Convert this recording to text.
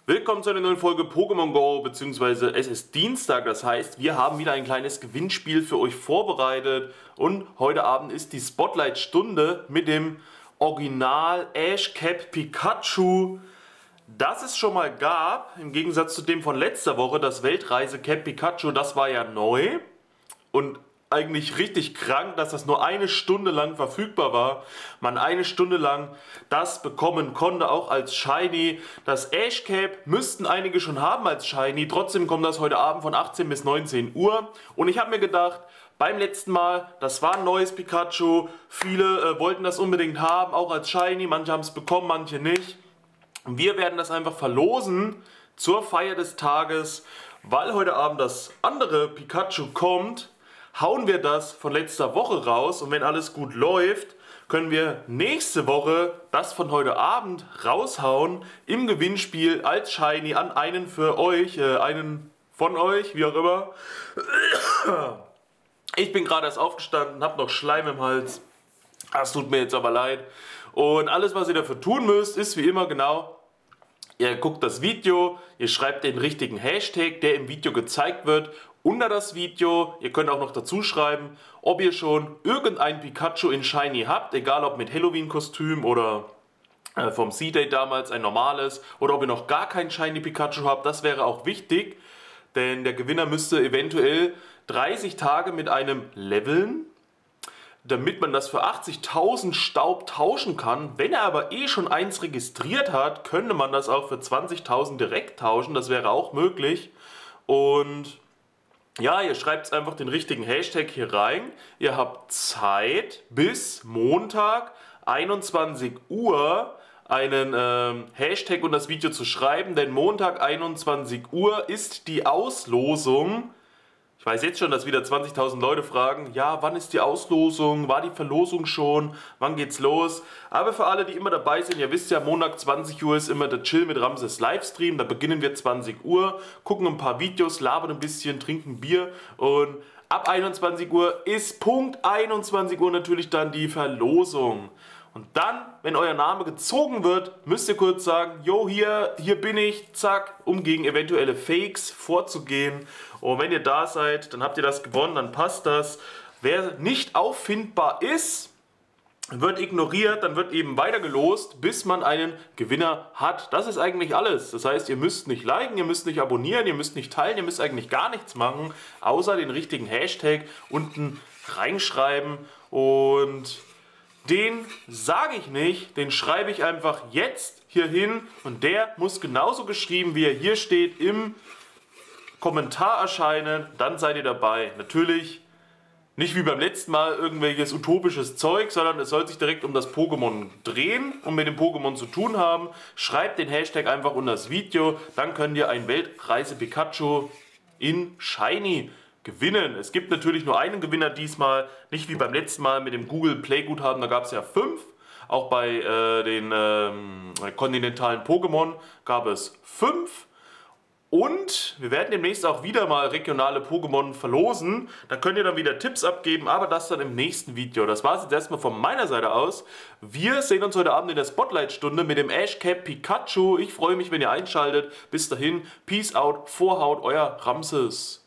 Willkommen zu einer neuen Folge Pokémon Go, beziehungsweise es ist Dienstag, das heißt, wir haben wieder ein kleines Gewinnspiel für euch vorbereitet und heute Abend ist die Spotlight-Stunde mit dem Original Ash Cap Pikachu, das es schon mal gab, im Gegensatz zu dem von letzter Woche, das Weltreise Cap Pikachu, das war ja neu und eigentlich richtig krank, dass das nur eine Stunde lang verfügbar war. Man eine Stunde lang das bekommen konnte, auch als Shiny. Das Ash Cap müssten einige schon haben als Shiny. Trotzdem kommt das heute Abend von 18 bis 19 Uhr. Und ich habe mir gedacht, beim letzten Mal, das war ein neues Pikachu. Viele wollten das unbedingt haben, auch als Shiny. Manche haben es bekommen, manche nicht. Wir werden das einfach verlosen zur Feier des Tages, weil heute Abend das andere Pikachu kommt. Hauen wir das von letzter Woche raus und wenn alles gut läuft, können wir nächste Woche das von heute Abend raushauen im Gewinnspiel als Shiny an einen für euch, einen von euch, wie auch immer. Ich bin gerade erst aufgestanden, habe noch Schleim im Hals. Das tut mir jetzt aber leid. Und alles, was ihr dafür tun müsst, ist wie immer genau: Ihr guckt das Video, ihr schreibt den richtigen Hashtag, der im Video gezeigt wird, unter das Video. Ihr könnt auch noch dazu schreiben, ob ihr schon irgendein Pikachu in Shiny habt, egal ob mit Halloween-Kostüm oder vom C-Day damals ein normales, oder ob ihr noch gar kein Shiny Pikachu habt. Das wäre auch wichtig, denn der Gewinner müsste eventuell 30 Tage mit einem leveln, damit man das für 80.000 Staub tauschen kann. Wenn er aber eh schon eins registriert hat, könnte man das auch für 20.000 direkt tauschen. Das wäre auch möglich. Und ja, ihr schreibt einfach den richtigen Hashtag hier rein. Ihr habt Zeit bis Montag 21 Uhr einen Hashtag und das Video zu schreiben, denn Montag 21 Uhr ist die Auslosung. Ich weiß jetzt schon, dass wieder 20.000 Leute fragen, ja, wann ist die Auslosung, war die Verlosung schon, wann geht's los? Aber für alle, die immer dabei sind, ihr wisst ja, Montag 20 Uhr ist immer der Chill mit Ramses Livestream, da beginnen wir 20 Uhr, gucken ein paar Videos, labern ein bisschen, trinken Bier und ab 21 Uhr ist Punkt 21 Uhr natürlich dann die Verlosung. Und dann, wenn euer Name gezogen wird, müsst ihr kurz sagen, jo, hier bin ich, zack, um gegen eventuelle Fakes vorzugehen. Und wenn ihr da seid, dann habt ihr das gewonnen, dann passt das. Wer nicht auffindbar ist, wird ignoriert, dann wird eben weiter gelost, bis man einen Gewinner hat. Das ist eigentlich alles. Das heißt, ihr müsst nicht liken, ihr müsst nicht abonnieren, ihr müsst nicht teilen, ihr müsst eigentlich gar nichts machen, außer den richtigen Hashtag unten reinschreiben. Und den sage ich nicht, den schreibe ich einfach jetzt hier hin und der muss genauso geschrieben, wie er hier steht, im Kommentar erscheinen, dann seid ihr dabei. Natürlich nicht wie beim letzten Mal irgendwelches utopisches Zeug, sondern es soll sich direkt um das Pokémon drehen und mit dem Pokémon zu tun haben. Schreibt den Hashtag einfach unter das Video, dann könnt ihr ein Weltreise Pikachu in Shiny gewinnen. Es gibt natürlich nur einen Gewinner diesmal, nicht wie beim letzten Mal mit dem Google Play Guthaben, da gab es ja 5. Auch bei den kontinentalen Pokémon gab es 5. Und wir werden demnächst auch wieder mal regionale Pokémon verlosen. Da könnt ihr dann wieder Tipps abgeben, aber das dann im nächsten Video. Das war es jetzt erstmal von meiner Seite aus. Wir sehen uns heute Abend in der Spotlight-Stunde mit dem Ash Cap Pikachu. Ich freue mich, wenn ihr einschaltet. Bis dahin, Peace out, Vorhaut, euer Ramses.